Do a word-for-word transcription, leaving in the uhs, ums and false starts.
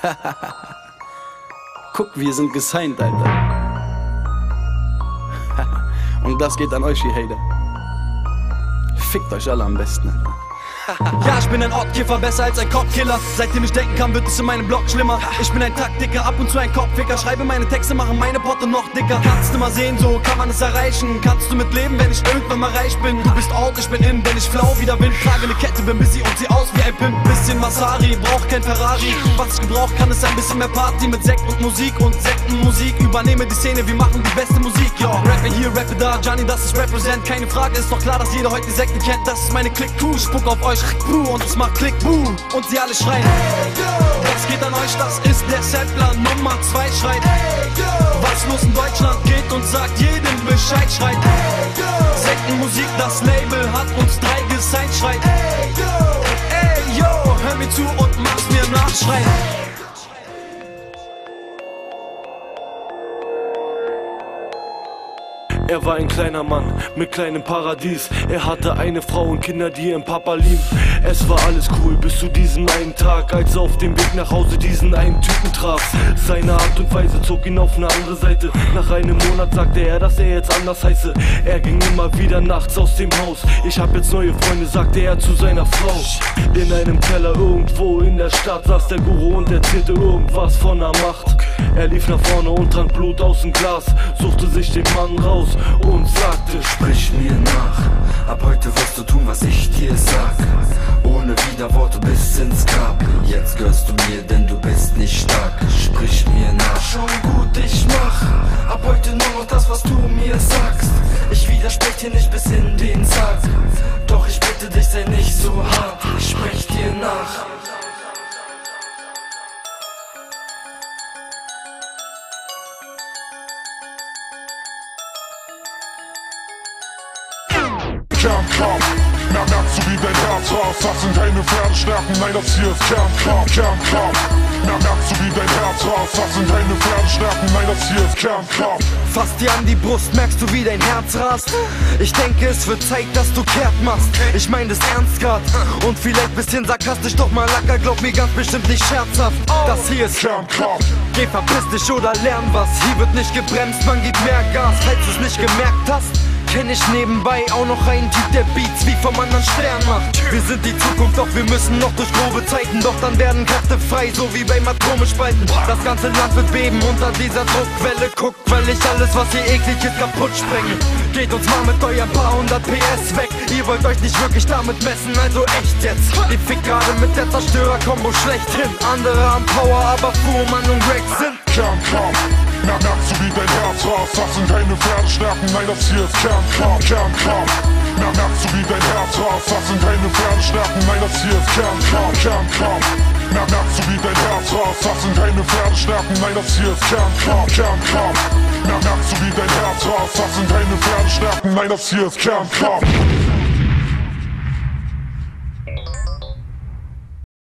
Guck, wir sind gesigned, Alter. Und das geht an euch, ihr Hater. Fickt euch alle am besten, Alter. Ja, ich bin ein Ortkäfer, besser als ein Kopfkiller. Seitdem ich denken kann, wird es in meinem Blog schlimmer. Ich bin ein Taktiker, ab und zu ein Kopfficker. Schreibe meine Texte, mache meine Potte noch dicker. Kannst du mal sehen, so kann man es erreichen. Kannst du mitleben, wenn ich irgendwann mal reich bin. Du bist out, ich bin in, denn ich flau wie der Wind. Trage eine Kette, bin busy und sieh aus wie ein Pimp. Bisschen Masari, brauch kein Ferrari. Was ich gebrauch kann, ist ein bisschen mehr Party mit Sekt und Musik und Sektenmusik. Übernehme die Szene, wir machen die beste Musik, yo. Rappe hier, rappe da, Gianni, das ist Represent. Keine Frage, ist doch klar, dass jeder heute die Sekten kennt. Das ist meine Click-Crew, spuck auf euch, und es macht Klick, buh, und sie alle schreien, hey, yo. Das geht an euch, das ist der Sampler Nummer zwei, schreit, hey, yo. Was los in Deutschland geht und sagt jedem Bescheid, schreit, hey, yo. Sektenmusik, das Label hat uns drei gesigned, schreit, hey, yo. Ey, yo, hör mir zu und mach's mir nachschreien. Er war ein kleiner Mann mit kleinem Paradies. Er hatte eine Frau und Kinder, die ihren Papa lieben. Es war alles cool bis zu diesem einen Tag, als er auf dem Weg nach Hause diesen einen Typen traf. Seine Art und Weise zog ihn auf eine andere Seite. Nach einem Monat sagte er, dass er jetzt anders heiße. Er ging immer wieder nachts aus dem Haus. Ich hab jetzt neue Freunde, sagte er zu seiner Frau. In einem Keller irgendwo in der Stadt saß der Guru und erzählte irgendwas von der Macht. Er lief nach vorne und trank Blut aus dem Glas, suchte sich den Mann raus und sagte: Sprich mir nach, ab heute wirst du tun, was ich dir sag. Ohne Widerworte bis ins Grab. Jetzt gehörst du mir, denn du bist nicht stark. Sprich mir nach, schon gut, ich mach ab heute nur noch das, was du mir sagst. Ich widersprech dir nicht bis in den Sarg. Doch ich bitte dich, sei nicht so hart. Ich sprech dir nach. Kernkraft, mer merkst du wie dein Herz rast. Das sind keine Pferdestärken, nein das hier ist Kernkraft. Kernkraft, mer merkst du wie dein Herz rast. Das sind keine Pferdestärken, nein das hier ist Kernkraft. Fass dir an die Brust, merkst du wie dein Herz rast? Ich denke es wird Zeit, dass du kehrt machst. Ich mein das ernst grad und vielleicht bisschen sarkastisch, doch mal Lacker, glaub mir ganz bestimmt nicht scherzhaft. Das hier ist Kernkraft. Geh verpiss dich oder lern was. Hier wird nicht gebremst, man gibt mehr Gas. Falls du's nicht gemerkt hast, kenn ich nebenbei auch noch einen Typ, der Beats wie vom anderen Stern macht. Wir sind die Zukunft, doch wir müssen noch durch grobe Zeiten. Doch dann werden Kräfte frei, so wie beim Atomspalten. Das ganze Land wird beben unter dieser Druckwelle. Guckt, weil ich alles, was hier eklig ist, kaputt sprenge. Geht uns mal mit eurem paar hundert P S weg. Ihr wollt euch nicht wirklich damit messen, also echt jetzt. Ihr fickt gerade mit der Zerstörer-Kombo schlechthin. Andere haben Power, aber Fuhrmann und Greg sind Kernkraft, mer merkst du wie dein Herz rast. Das sind keine Pferdestärken, nein das hier ist Kernkraft. Kernkraft, mer merkst du wie dein Herz rast. Das sind keine Pferdestärken, nein das hier ist Kernkraft. Kernkraft, mer merkst du wie dein Herz rast. Das sind keine Pferdestärken, nein das hier ist Kernkraft. Kernkraft, mer merkst du wie dein Herz rast. Das sind keine Pferdestärken, nein das hier ist Kernkraft.